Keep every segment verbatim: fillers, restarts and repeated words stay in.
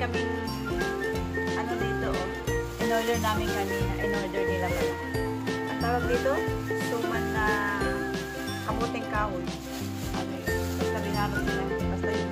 kaming ano dito, oh. In-order namin kanina. In-order nila pala. Ang tawag dito, suman na kamuting kahoy. Ano yun? Basta binarot nila. Basta yun.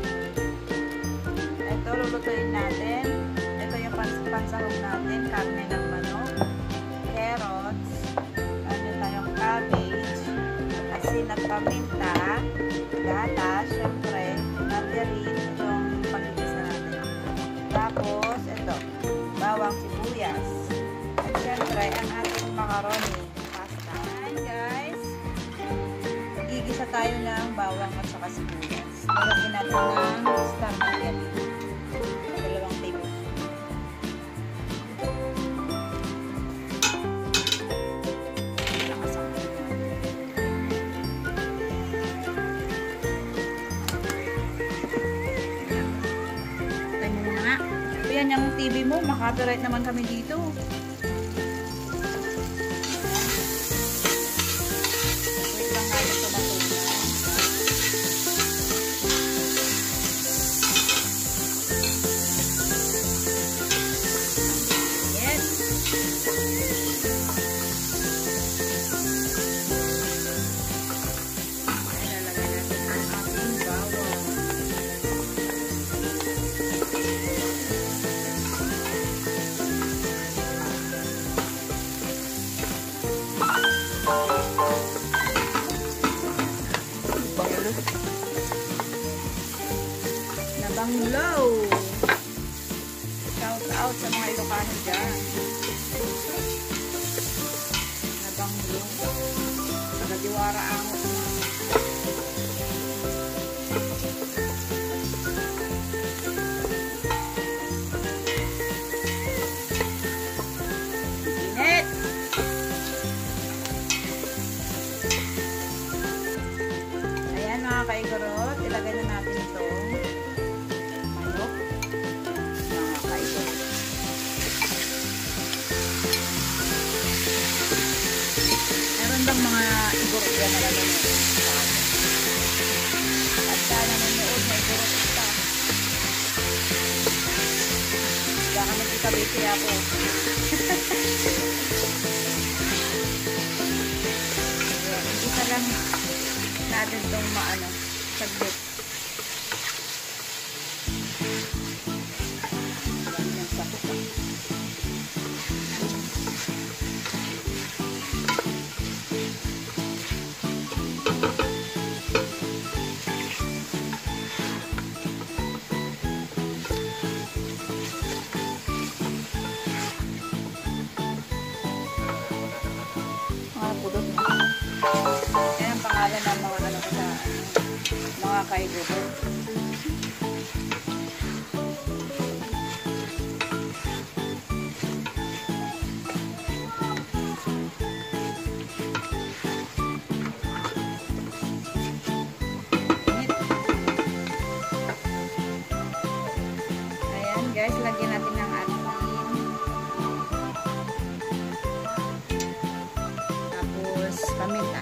Ito, lulutuin natin. Ito yung pans pansahog natin. Karne ng manok. Carrots. Ano tayong cabbage. Asin at paminta. Gatas. Syempre. Margarine. Itong pagkikisa natin. Tapos, ito. Bawang sibuyas. At syempre, ang ating macaroni. Pasta. Ayan guys. Magigisa tayo ng bawang at saka sibuyas. Lagyan natin ng star margarine. Dalawang table. Tayo mo nga. Ayan yung T V mo. Maka-copyright naman kami dito. Wait lang nga yung tomato na. Yes. Ilalagay natin ang ating bawang. Nabanglaw. Shout out sa mga Ilocano dyan. Nabanglaw. Nagadiwara ang init. Ayan mga kaigorot, ilagay na natin itong manok. Mga kaigorot. Meron bang mga igorot yan na lalanood? At sa nanonood na igorot ito. Baka nagkikabiti ako. Isa lang natin itong maano, saglit. Ganyan sa kuka. Mga pudot na. Yan ang pangalan ng mga ano ko sa mga kaibigan. Ayan guys, lagyan natin ng asin. Tapos paminta.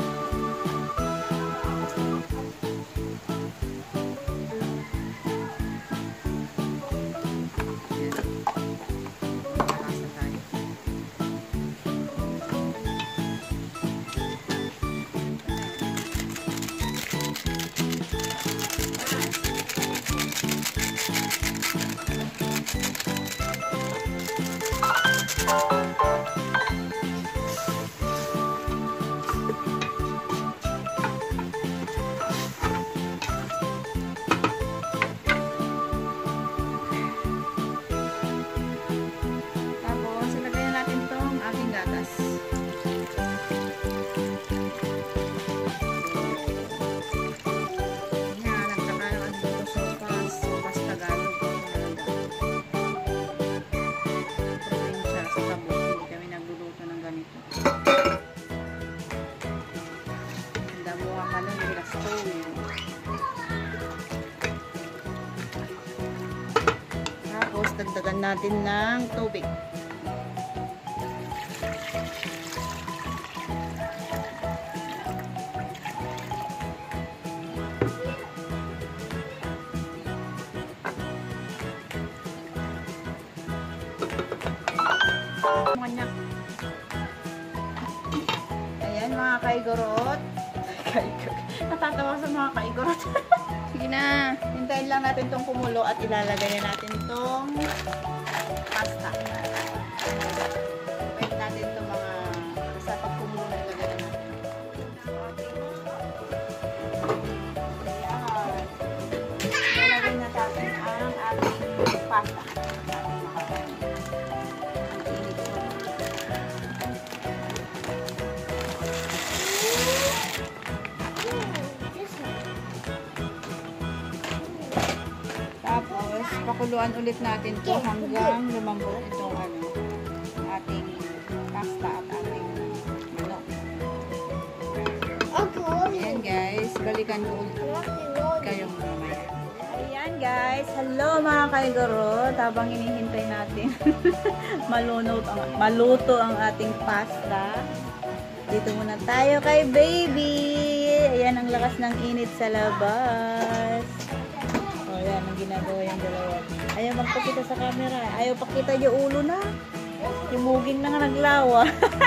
Tapos, ilagay na natin itong ating gatas. Yan, nagkakaroon dito sopas. Sopas Tagalog. Probinsya sa Tabuk. Hindi kami nagluluto ng ganito. Ang damuha ka nun, nila stone. Tapos, dagdagan natin ng tubig. Kanya. Ayan mga kaigorot. Natatawa sa mga kaigorot. Sige na. Hintayin lang natin itong kumulo at ilalagay na natin itong pasta. Wait natin itong mga sa pagkumulo na ilagay na natin. Ayan. Ilalagay na natin ang ating pasta. Tapos, pakuluan ulit natin to hanggang lumambot itong ano, ating pasta at ating manok. Ayan guys, balikan ko ulit kayong mamaya. Ayan guys, hello mga kaigorot. Habang hinihintay natin maluto ang, maluto ang ating pasta. Dito muna tayo kay baby. Ayan ang lakas ng init sa labas. Ayan ang ginagawa yung dalawa. Ayaw magpakita sa camera. Ayaw pakita yung ulo na. Yung muging na nga naglawa.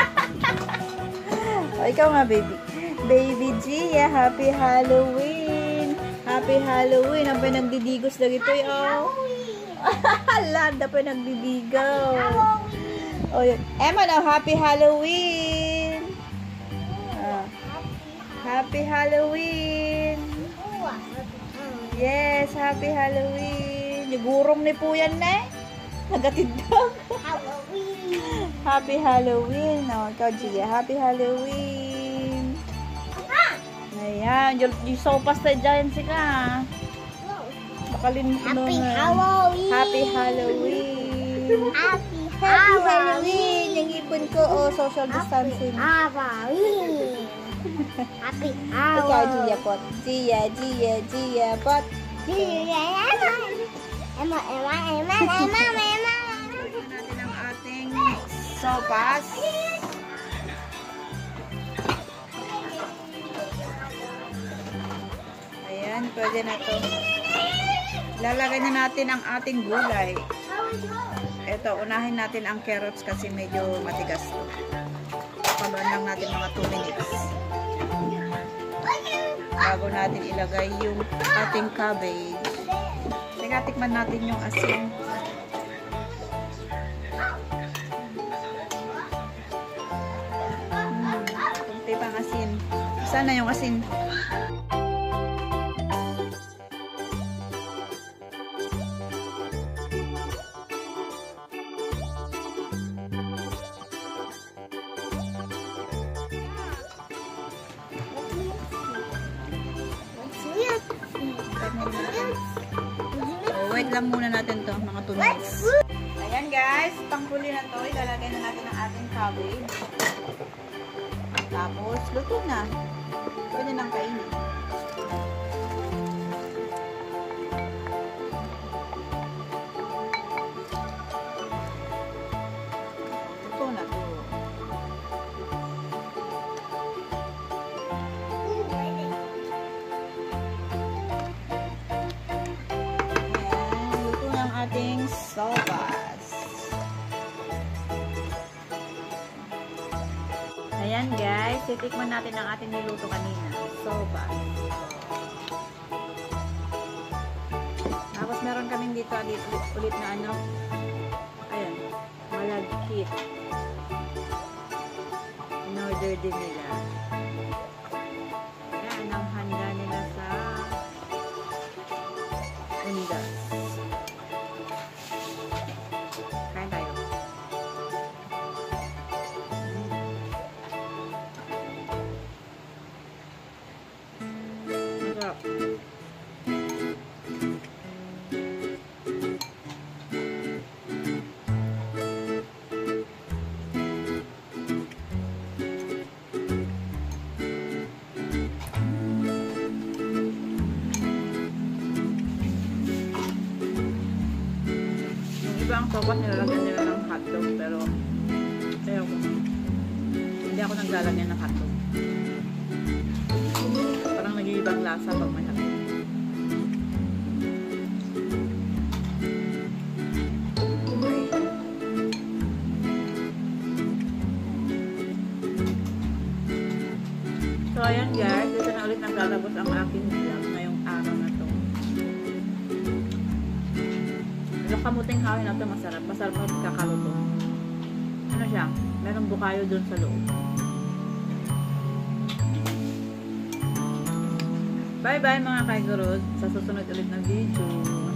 O, ikaw nga, baby. Baby Gia, happy Halloween. Happy Halloween. Ang pinagdidigos na ito, oh. Landa pa nagdidigaw. O, yun. Emma, now, happy Halloween. Ah. Happy Halloween. Yes, happy Halloween. Nagurong ni po yan na eh. Nagatid daw. Halloween. Happy Halloween. O, ikaw Gia, happy Halloween. Ayan, yung, yung sopas na dyan sika. Bakalin ko Happy na. Halloween. Happy Halloween. Happy Happy Halloween. Yung ipon ko, oh, social distancing. Halloween. Happy Ikaw, Halloween. Gia pot. Gia, Gia, Gia pot. Emma, Emma, Emma, Emma, Emma, Emma. Lagyan natin ang ating sopas. Ayan, pwede na to. Lalagay na natin ang ating gulay. Ito, unahin natin ang carrots kasi medyo matigas to. Paluan lang natin mga two minutes. Bago natin ilagay yung ating cabbage. Teka, tikman natin yung asin. Hmm, kunti pang asin. Saan na yung asin? So, wait lang muna natin to mga two minutes. Ayan guys, panghuli na to. Ilalagay na natin ang ating cabbage. Tapos, luto na. Pwede nang kainin. Luto na to. Ating sopas. Ayan guys, titikman natin ang ating niluto kanina. Sopas. Tapos meron kaming dito, dito ulit na ano. Ayan, malagkit. In-order din nila. Ayan, ang handa nila sa undas. Iba ang sopas nilalagyan nila ng hotdog pero ayaw ko. Hindi ako naglalagyan ng hotdog. Parang nag-iibang lasa pag may hotdog. Okay. ayan guys, dito na ulit naglalabos ang aking vlog ngayong araw na to. Yung kamuting hawin na ito masarap. Masarap na kakaluto. Ano siya? Merong bukayo dun sa loob. Bye bye mga kaigurod. Sa susunod ulit na video.